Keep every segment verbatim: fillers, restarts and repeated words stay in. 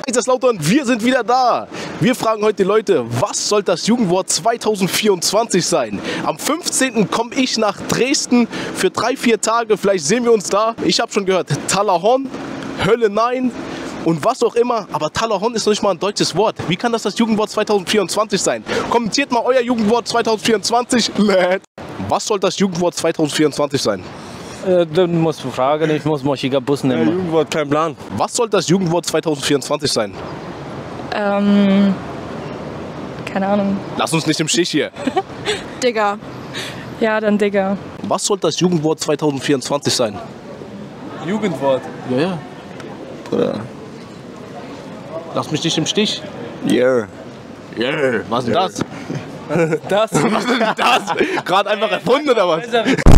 Kaiserslautern, wir sind wieder da. Wir fragen heute die Leute, was soll das Jugendwort zweitausendvierundzwanzig sein? Am fünfzehnten komme ich nach Dresden für drei, vier Tage. Vielleicht sehen wir uns da. Ich habe schon gehört, Talahorn, Hölle nein und was auch immer. Aber Talahorn ist noch nicht mal ein deutsches Wort. Wie kann das das Jugendwort zweitausendvierundzwanzig sein? Kommentiert mal euer Jugendwort zweitausendvierundzwanzig. Was soll das Jugendwort zweitausendvierundzwanzig sein? Äh, dann musst du fragen, ich muss morchiger Bus nehmen. Ja, Jugendwort, kein Plan. Was soll das Jugendwort zweitausendvierundzwanzig sein? Ähm, keine Ahnung. Lass uns nicht im Stich hier. Digga. Ja, dann Digga. Was soll das Jugendwort zweitausendvierundzwanzig sein? Jugendwort. Ja, ja. Bruder. Lass mich nicht im Stich. Yeah. Yeah. Was ist denn das? Das? Was ist denn das? Gerade einfach erfunden oder was?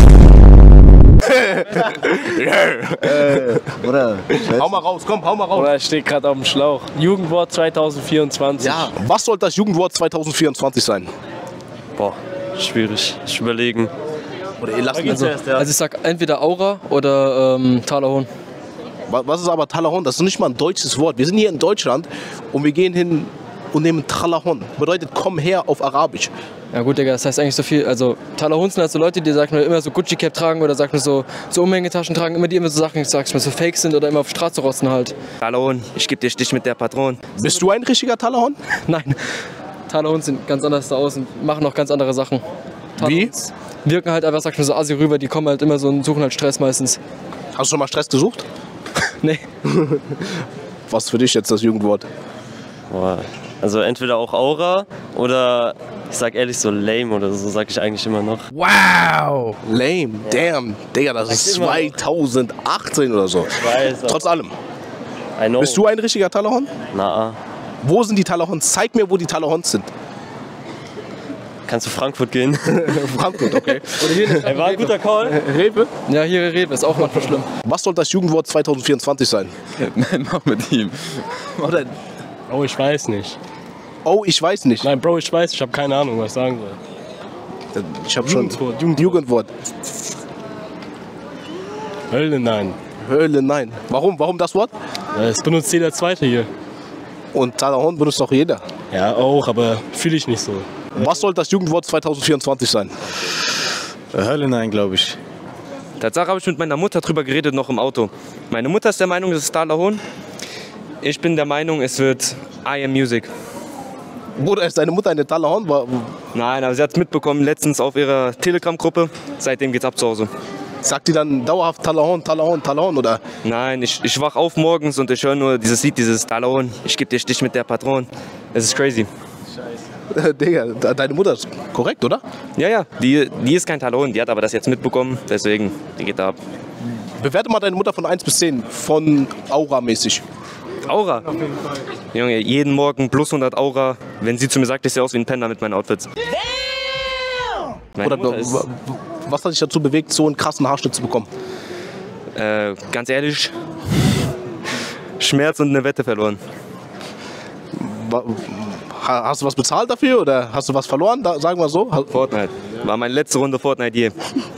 äh, Bruder. Hau mal raus, komm, hau mal raus. Oder steht gerade auf dem Schlauch. Jugendwort zweitausendvierundzwanzig. Ja. Was soll das Jugendwort zweitausendvierundzwanzig sein? Boah, schwierig. Ich überlegen. Oder ihr lasst Also, also, also ich sag entweder Aura oder ähm, Talahorn. Was ist aber Talahorn? Das ist nicht mal ein deutsches Wort. Wir sind hier in Deutschland und wir gehen hin und nehmen Talahorn. Bedeutet komm her auf Arabisch. Ja gut, Digga, das heißt eigentlich so viel. Also Talahorn sind halt so Leute, die sagen mir immer so Gucci-Cap tragen oder sagen mir so, so Umhängetaschen tragen, immer die immer so Sachen, ich sag's mir, so fake sind oder immer auf Straße rosten halt. Talahorn, ich geb dir Stich mit der Patron. Bist du ein richtiger Talahorn? Nein, Talahorn sind ganz anders da aus und machen auch ganz andere Sachen. Wie? Talahorns wirken halt einfach, sag ich mir so, Asi rüber, die kommen halt immer so und suchen halt Stress meistens. Hast du schon mal Stress gesucht? Nee. Was ist für dich jetzt das Jugendwort? Boah. Also entweder auch Aura oder ich sag ehrlich so lame oder so sag ich eigentlich immer noch. Wow! Lame, damn. Digga, das ist zweitausendachtzehn oder so. Ich weiß. Trotz allem. I know. Bist du ein richtiger Talahorn? Na, Wo sind die Talahorns? Zeig mir, wo die Talahorns sind. kannst du Frankfurt gehen? Frankfurt, okay. Oder hier in der Ey, war ein guter Call. Rewe? Ja, hier Rewe ist auch manchmal schlimm. Was soll das Jugendwort zweitausendvierundzwanzig sein? Mach mit ihm. Oder, Oh, ich weiß nicht. oh, ich weiß nicht. Nein, Bro, ich weiß, ich habe keine Ahnung, was ich sagen soll. Ich habe schon Jugendwort, Jugendwort. Jugendwort. Hölle, nein. Höhle, nein. Warum? Warum das Wort? Das benutzt jeder Zweite hier. Und Talahorn benutzt doch jeder. Ja, auch, aber fühle ich nicht so. Was soll das Jugendwort zweitausendvierundzwanzig sein? Hölle nein, glaube ich. Tatsache habe ich mit meiner Mutter drüber geredet, noch im Auto. Meine Mutter ist der Meinung, es ist Talahorn. Ich bin der Meinung, es wird I Am Music. Bruder, ist deine Mutter eine Talahorn? War- Nein, aber sie hat es mitbekommen letztens auf ihrer Telegram-Gruppe. Seitdem geht's ab zu Hause. Sagt die dann dauerhaft Talahorn, Talahorn, Talahorn oder? Nein, ich, ich wach auf morgens und ich höre nur dieses Lied, dieses Talahorn. Ich geb dir Stich mit der Patron. Es ist crazy. Digga, de- deine Mutter ist korrekt, oder? Ja, ja, die, die ist kein Talahorn, die hat aber das jetzt mitbekommen. Deswegen, die geht da ab. Bewerte mal deine Mutter von eins bis zehn, von Aura-mäßig. Aura. Junge, jeden Morgen plus hundert Aura. Wenn sie zu mir sagt, ich sehe aus wie ein Penner mit meinen Outfits. Meine Oder Mutter ist, wa- was hat dich dazu bewegt, so einen krassen Haarschnitt zu bekommen? äh, ganz ehrlich, Schmerz und eine Wette verloren. Wa- ha- Hast du was bezahlt dafür oder hast du was verloren? Da, sagen wir so. Ha- Fortnite. War meine letzte Runde Fortnite je.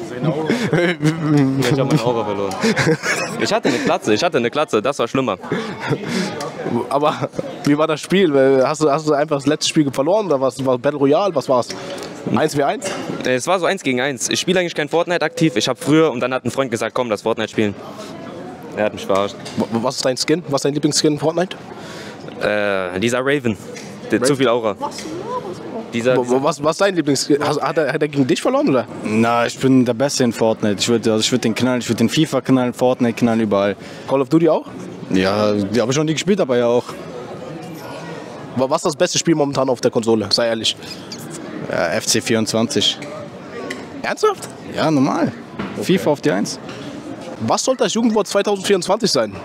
Ich habe meine Aura verloren. Ich hatte eine Glatze, ich hatte eine Glatze, das war schlimmer. Aber wie war das Spiel? Hast du, hast du einfach das letzte Spiel verloren oder was? War Battle Royale? Was war's? eins gegen eins? Es war so eins gegen eins. Ich spiele eigentlich kein Fortnite aktiv. Ich habe früher und dann hat ein Freund gesagt, komm, lass Fortnite spielen. Er hat mich verarscht. Was ist dein Skin? Was ist dein Lieblingsskin in Fortnite? Äh, dieser Raven. Der hat zu viel Aura. Dieser, Wo- wo- Was, was ist dein Lieblingsskin? Hast- Hat er, hat er gegen dich verloren oder? Na, ich bin der Beste in Fortnite. Ich würde also ich würd den knallen, ich würde den FIFA knallen, Fortnite knallen, überall. Call of Duty auch? Ja, die habe ich schon nie gespielt, aber ja auch. Wa- Was ist das beste Spiel momentan auf der Konsole? Sei ehrlich. Ja, F C vierundzwanzig. Ernsthaft? Ja, normal. FIFA auf die eins. Was soll das Jugendwort zweitausendvierundzwanzig sein?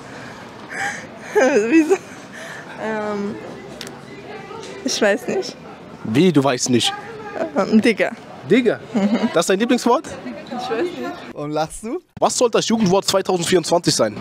Wieso? Ähm, ich weiß nicht. Wie, du weißt nicht? Ähm, Digga. Digga. Das ist dein Lieblingswort? Ich weiß nicht. Warum lachst du? Was soll das Jugendwort zweitausendvierundzwanzig sein?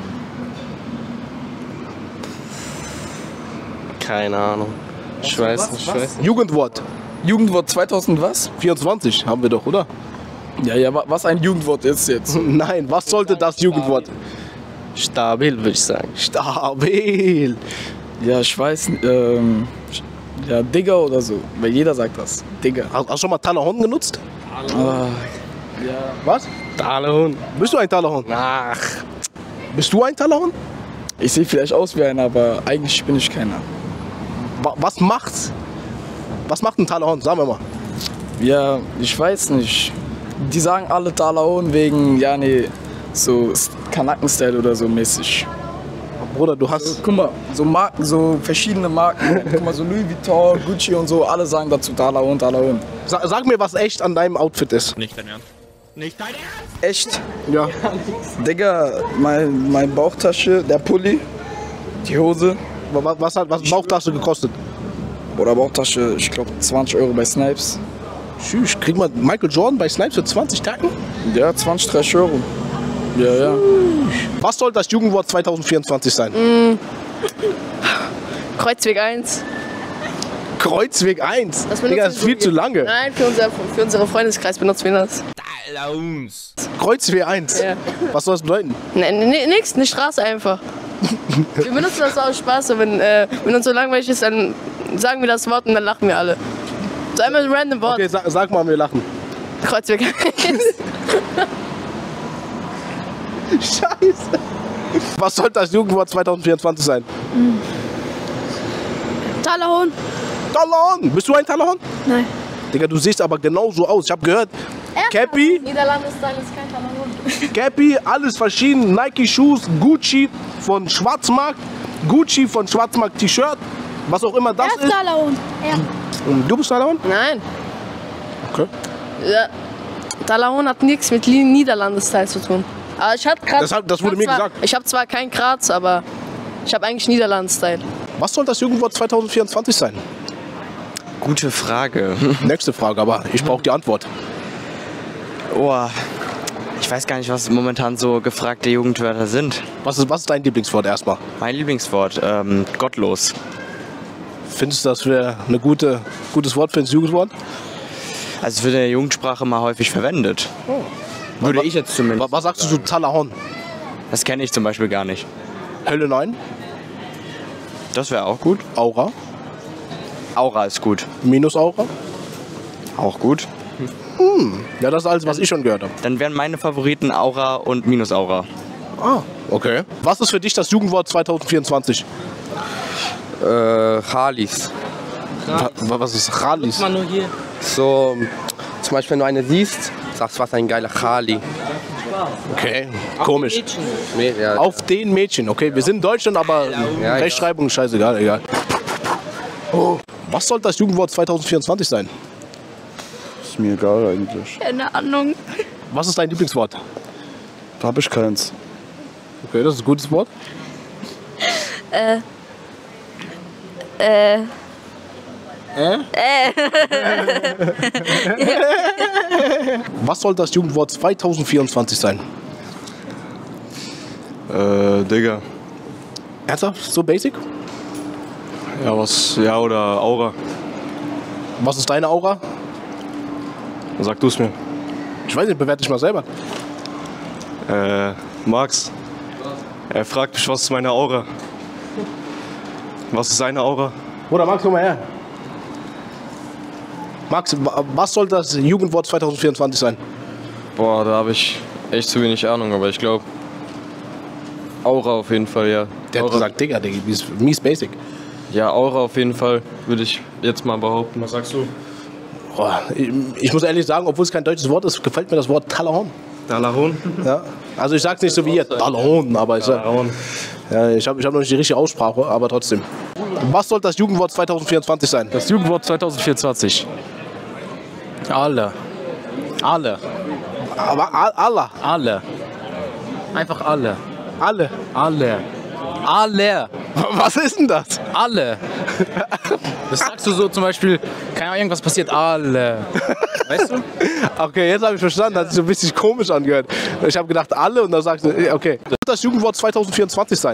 Keine Ahnung. Ich weiß nicht, ich weiß nicht. Jugendwort. Jugendwort zweitausend was? vierundzwanzig haben wir doch, oder? Ja, ja, wa- was ein Jugendwort ist jetzt? Nein, was sollte das Jugendwort? Stabil, würde ich sagen. Stabil. Ja, ich weiß, ähm, ja, Digger oder so, weil jeder sagt das. Digger. Hast, hast du schon mal Talahorn genutzt? Ah, Was? Talahorn. Bist du ein Talahorn? Ach. Bist du ein Talahorn? ich sehe vielleicht aus wie einer, aber eigentlich bin ich keiner. Wa- Was macht's? Was macht ein Talahorn? Sagen wir mal. Ja, ich weiß nicht. Die sagen alle Talahorn wegen, ja, nee, so Kanaken-Style oder so mäßig. Bruder, du hast. Guck mal, so Marken, so verschiedene Marken. Guck mal, so Louis Vuitton, Gucci und so, alle sagen dazu Talahorn, Talahorn. Sa sag mir, was echt an deinem Outfit ist. Nicht dein Ernst? Nicht dein Ernst? Echt? Ja. Digga, mein, mein Bauchtasche, der Pulli, die Hose. Was, was hat was Bauchtasche gekostet? Oder Bauchtasche, ich glaube zwanzig Euro bei Snipes. Tschüss, kriegt man Michael Jordan bei Snipes für zwanzig Tacken? Ja, zwanzig, dreißig Euro. Ja, ja. Was soll das Jugendwort zwanzig vierundzwanzig sein? Mm. Kreuzweg eins. Kreuzweg eins? Das Digga, das ist viel zu lange. Nein, für, unser, für unseren Freundeskreis benutzen wir das. Kreuzweg eins? Ja. Was soll das bedeuten? Nein, nee, nix, eine Straße einfach. Wir benutzen das aus Spaß, und wenn, äh, wenn uns so langweilig ist, dann sagen wir das Wort und dann lachen wir alle. So einmal ein random Wort. Okay, sag, sag mal, wir lachen. Kreuzweg eins. Scheiße. Was soll das Jugendwort zwanzig vierundzwanzig sein? Talahorn. Talahorn. Bist du ein Talahorn? Nein. Digga, du siehst aber genauso aus. Ich hab gehört, Cappy, Niederlandestyle ist kein Talahorn. Cappy, alles verschieden. Nike-Shoes, Gucci von Schwarzmarkt, Gucci von Schwarzmarkt T-Shirt, was auch immer das Er ist ist. Talahorn. Er. Und du bist Talahorn? Nein. Okay. Ja. Talahorn hat nichts mit Niederlandestyle zu tun. Aber ich hab grad, Das hat- das wurde ich hab mir zwar, gesagt. Ich habe zwar keinen Graz, aber ich habe eigentlich Niederlandestyle. Was soll das Jugendwort zwanzig vierundzwanzig sein? Gute Frage. Nächste Frage, aber ich brauche die Antwort. Oh, ich weiß gar nicht, was momentan so gefragte Jugendwörter sind. Was ist, was ist dein Lieblingswort erstmal? Mein Lieblingswort, ähm, gottlos. Findest du, das wäre ein gute, gutes Wort für ein Jugendwort? Also es wird in der Jugendsprache mal häufig verwendet. Würde ich jetzt zumindest. Was, was sagst du zu Talahorn? Das kenne ich zum Beispiel gar nicht. Hölle nein? Das wäre auch gut. Aura? Aura ist gut. Minus Aura? Auch gut. Hm. Ja, das ist alles, was ich schon gehört habe. Dann wären meine Favoriten Aura und Minus Aura. Ah, okay. Was ist für dich das Jugendwort zwanzig vierundzwanzig? Äh, Harleys. Wa- Was ist Ralis? nur hier. So, zum Beispiel, wenn du eine siehst, sagst du, was ein geiler Harley. Okay, komisch. Nee, ja. Auf den Mädchen, okay. Wir sind in Deutschland, aber Ja, Rechtschreibung ist scheißegal, egal. Oh. Was soll das Jugendwort zwanzig vierundzwanzig sein? Ist mir egal eigentlich. Keine Ahnung. Was ist dein Lieblingswort? Da hab ich keins. Okay, das ist ein gutes Wort. Äh. Äh. Äh? Äh. Was soll das Jugendwort zwanzig vierundzwanzig sein? Äh, Digga. Ernsthaft? So basic? Ja, was, ja, oder Aura. Was ist deine Aura? Sag du's mir. Ich weiß nicht, bewerte dich mal selber. Äh, Max. Er fragt mich, was ist meine Aura? Was ist seine Aura? Bruder, Max, komm mal her. Max, wa- was soll das Jugendwort zwanzig vierundzwanzig sein? Boah, da habe ich echt zu wenig Ahnung, aber ich glaube Aura auf jeden Fall, ja. Der hat Aura. gesagt, Digga, Digga, mies, mies basic. Ja, Aura auf jeden Fall, würde ich jetzt mal behaupten. Was sagst du? Boah, ich, ich muss ehrlich sagen, obwohl es kein deutsches Wort ist, gefällt mir das Wort Talahorn. Talahorn? Ja. Also ich sag's nicht so wie ihr, Talahorn, aber ich, sag- Talahorn. ja, ich habe ich hab noch nicht die richtige Aussprache, aber trotzdem. Was soll das Jugendwort zwanzig vierundzwanzig sein? Das Jugendwort zwanzig vierundzwanzig. Alle. Alle. Aber a- Allah. Alle. Einfach alle. Alle. Alle. Alle. Was ist denn das? Alle. Das sagst du so zum Beispiel, keine Ahnung, irgendwas passiert, alle. Weißt du? Okay, jetzt habe ich verstanden, hat sich so ein bisschen komisch angehört. Ich habe gedacht, alle und dann sagst du, okay. Was soll das Jugendwort zwanzig vierundzwanzig sein?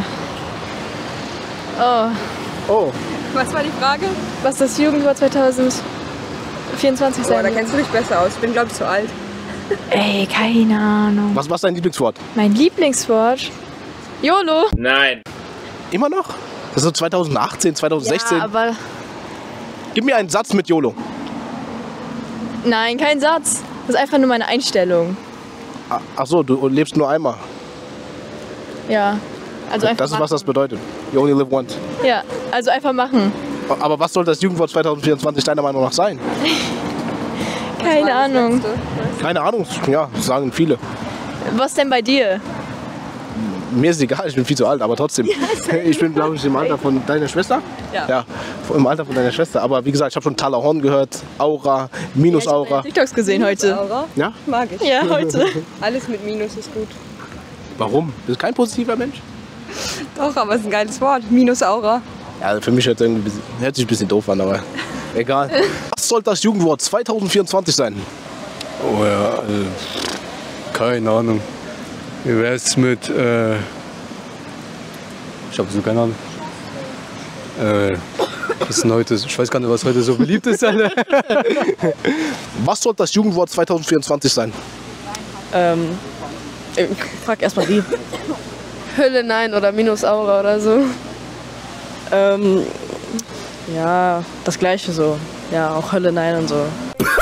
Oh. Oh. Was war die Frage? Was das Jugendwort zwanzig vierundzwanzig sein Boah, da wird? kennst du dich besser aus. Ich bin, glaube ich, zu alt. Ey, keine Ahnung. Was war dein Lieblingswort? Mein Lieblingswort? YOLO. Nein. Immer noch? Das ist so zweitausendachtzehn, zweitausendsechzehn. Ja, aber Gib mir einen Satz mit YOLO. nein, kein Satz. Das ist einfach nur meine Einstellung. A- Ach so, du lebst nur einmal. Ja, also einfach Das ist, machen. was das bedeutet. You only live once. Ja, also einfach machen. Aber was soll das Jugendwort zweitausendvierundzwanzig deiner Meinung nach sein? Keine Ahnung. Keine Ahnung, ja, das sagen viele. Was denn bei dir? Mir ist egal, ich bin viel zu alt, aber trotzdem. Ich bin, glaube ich, im Alter von deiner Schwester. Ja. Ja, im Alter von deiner Schwester. Aber wie gesagt, ich habe schon Talahorn gehört, Aura, Minus-Aura. TikToks gesehen heute. Ja? Mag ich. Ja, heute. Alles mit Minus ist gut. Warum? Bist du kein positiver Mensch? Doch, aber es ist ein geiles Wort. Minus-Aura. Ja, für mich hört, irgendwie ein bisschen, hört sich ein bisschen doof an, aber egal. Was soll das Jugendwort zweitausendvierundzwanzig sein? Oh ja, äh, keine Ahnung. Wie wär's mit, äh, ich habe so keine Ahnung. Äh, was ist denn heute, ich weiß gar nicht, was heute so beliebt ist, Alter. Was soll das Jugendwort zweitausendvierundzwanzig sein? Ähm, ich frag erstmal die. Hölle nein oder Minus-Aura oder so. Ähm, ja, das gleiche so. Ja, auch Hölle nein und so.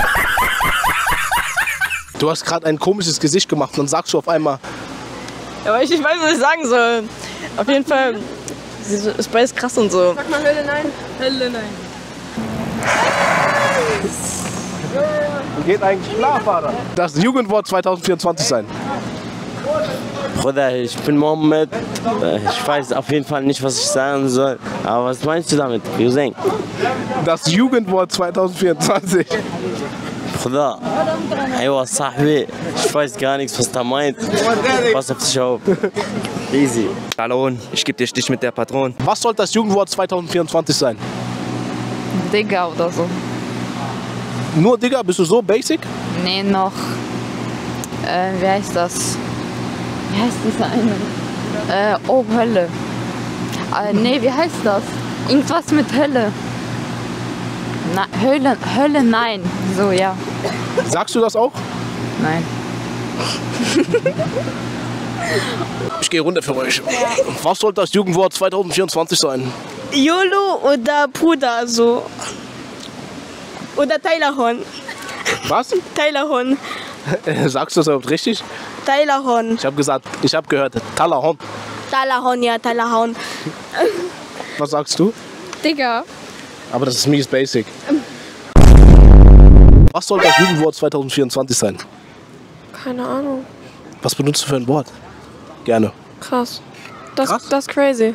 Du hast gerade ein komisches Gesicht gemacht und dann sagst du auf einmal, Ja, aber ich nicht weiß, was ich sagen soll. Auf jeden Fall sie ist beides krass und so. Sag mal Hölle nein. Hölle nein. geht eigentlich klar, Vater. Das Jugendwort zweitausendvierundzwanzig sein. Bruder, ich bin Mohammed. Ich weiß auf jeden Fall nicht, was ich sagen soll. Aber was meinst du damit, Cousin? Das Jugendwort zweitausendvierundzwanzig. Bruder, aywa, Sahbi. Ich weiß gar nichts, was da meint. Pass auf dich auf. Easy. Talahorn, ich geb dir Stich mit der Patron. Was soll das Jugendwort zweitausendvierundzwanzig sein? Digga oder so. Nur Digga, bist du so basic? Nee, noch. Äh, wie heißt das? Wie heißt dieser eine? Äh, oh, Hölle. Äh, nee, wie heißt das? Irgendwas mit Hölle. Na, Hölle, Hölle, nein. So, ja. Sagst du das auch? Nein. Ich gehe runter für euch. Was soll das Jugendwort zweitausendvierundzwanzig sein? YOLO oder Bruder, so. Oder Talahorn. Was? Talahorn. Sagst du das überhaupt richtig? Talahorn. Ich habe gesagt, ich habe gehört, Talahorn. Talahorn, ja, Talahorn. Was sagst du? Digga. Aber das ist mies basic. Was soll das Jugendwort zweitausendvierundzwanzig sein? Keine Ahnung. Was benutzt du für ein Wort? Gerne. Krass. Das, das ist crazy.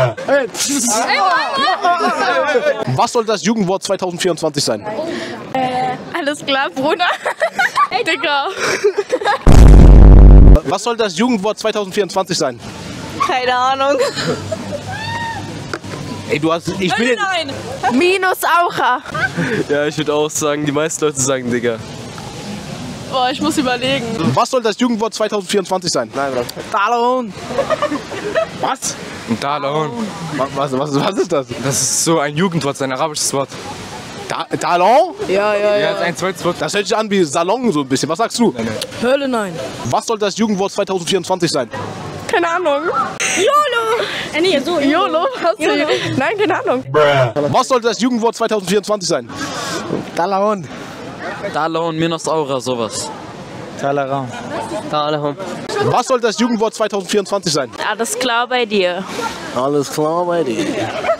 Was soll das Jugendwort zweitausendvierundzwanzig sein? Äh, alles klar, Bruder. Digga. Was soll das Jugendwort zweitausendvierundzwanzig sein? Keine Ahnung. Ey, du hast. Ich bin. Nein. Minus-Aura. Ja, ich würde auch sagen, die meisten Leute sagen Digga. Boah, ich muss überlegen. Was soll das Jugendwort zweitausendvierundzwanzig sein? Nein, Bruder. Talahorn. Was? Ein Talahorn. Was, was, was ist das? Das ist so ein Jugendwort, ein arabisches Wort. Ta Talon? Ja, ja, Ja, ja. das ist ein zweites Wort. Das hört sich an wie Salon so ein bisschen. Was sagst du? Hölle nein. Was soll das Jugendwort zweitausendvierundzwanzig sein? Keine Ahnung. YOLO. Äh, nee, so. YOLO. Hast du YOLO. Nein, keine Ahnung. Was soll das Jugendwort zweitausendvierundzwanzig sein? Talahorn. Talahorn, Minus-Aura, sowas. Talahorn. Talahorn. Was soll das Jugendwort zweitausendvierundzwanzig sein? Alles klar bei dir. Alles klar bei dir.